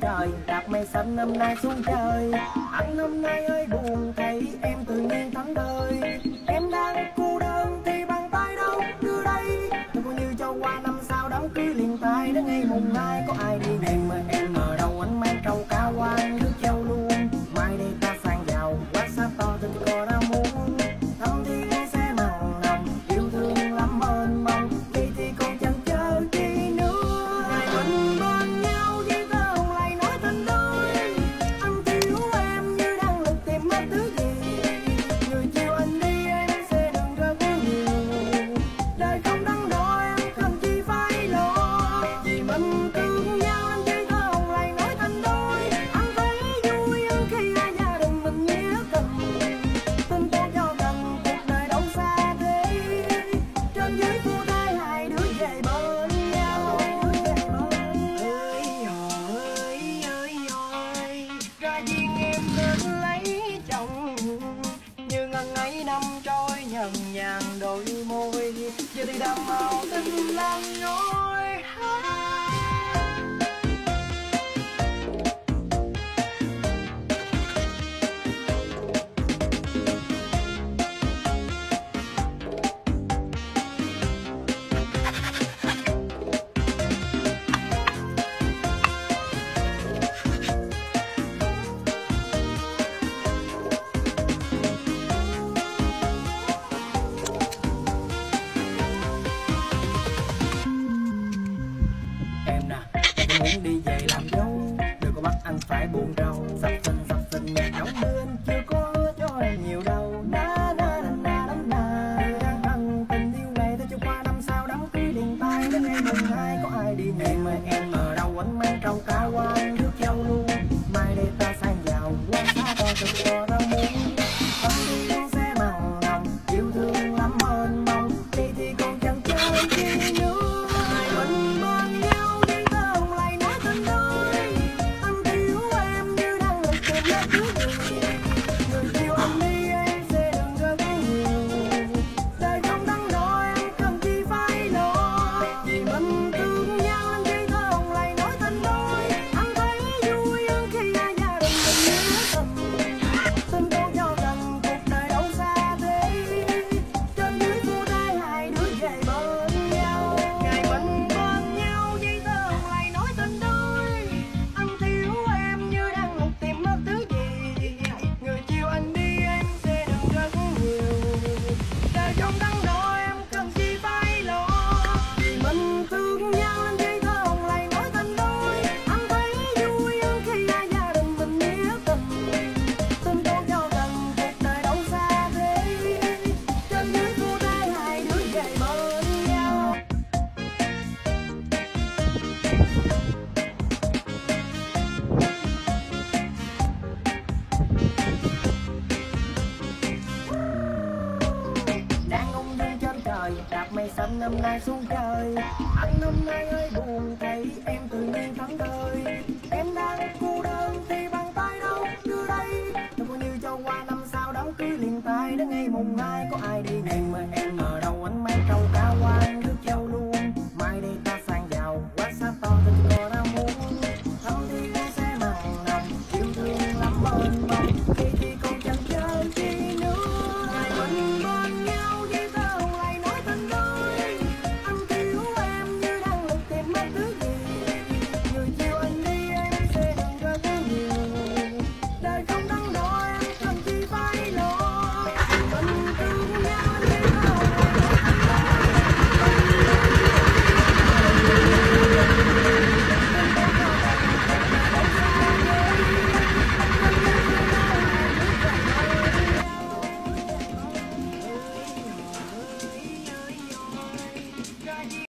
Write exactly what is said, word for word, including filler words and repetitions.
trời, đạp mây xanh năm nay xuống trời. Anh hôm nay ơi buồn thấy em tự nhiên thẫn thơi. Em đang cô đơn thì bàn tay đâu đưa đây. Tôi coi như cho qua năm sau đám cưới liền tay. Đến ngày mùng hai có ai đi em mà em ở đâu anh mang trâu cá quan nước treo luôn. Mai đây ta sang giàu quá sát to tình cờ đã muốn. Thăm thì em sẽ mặn nồng yêu thương lắm ơn mong. Vậy thì còn chẳng chờ chi nữa. Ngày mình bên nhau với tơ hồng lại nói thành đôi. Anh thiếu em như đang lục tìm mất thứ gì. Người chiều anh đi em sẽ đừng rất nhiều. Đời không đắn đo em cần chi phải lo. Vì mình thương nhau anh với tơ hồng lại nói thành đôi. Anh thấy vui hơn khi hai gia đình mình nghĩa tình. Tin tôi cho cần cuộc đời đâu xa thế. Trên dưới của tay hai đứa về bên nhau. Ơi ơi ơi ơi, ra duyên em đến lấy chồng. Như ngần ấy năm trôi nhần nhàn đôi môi. Giờ thì đam màu tình lan nhối. Em nè, em muốn đi về làm dâu. Đừng có bắt anh phải buồn rầu. Sắp sinh sắp sinh nhà nóng mưa anh chưa có hứa cho em nhiều đâu. Na na na na na na. Đang hằng tình yêu này tôi cho qua năm sau đám cưới liền tay. Đến ngày mùng hai có ai đi em ơi em ở đâu anh mang trâu cá quan nước treo luôn. Mai đây ta sang giàu quá xa to tình cờ ra muốn. Thăm đi em sẽ mặn nồng yêu thương lắm ơn mong. Vậy thì còn chẳng chờ chi nữa. Mình bên nhau với tơ hồng lại nói thành đôi. Anh thiếu em như đang lục tìm mất thứ gì. Người chiều anh đi em sẽ đừng rất nhiều. Đời không đắn đo em cần chi phải lo. Vì mình thương nhau anh với tơ hồng lại nói thành đôi. Anh thấy vui hơn khi hai gia đình mình nghĩa tình. Tin tôi cho rằng cuộc đời đâu xa thế. Trên dưới của tay hai đứa về bên nhau. Ngày mình bên nhau với tơ hồng lại nói thành đôi. Anh thiếu em như đang lục tìm mất thứ gì. Người chiều anh đi em sẽ đừng rất nhiều. Đời không đắn đo em cần chi phải lo. Vì mình thương nhau anh với tơ hồng lại nói thành đôi. Anh thấy vui hơn khi hai gia đình mình nghĩa tình. Tin tôi cho rằng cuộc đời đâu xa thế. Trên dưới của tay hai đứa về bên nhau. Đang ung dung trên trời, đạp mây xanh năm nay xuống trời. Anh hôm nay ơi buồn thấy em tự nhiên thẫn thơi.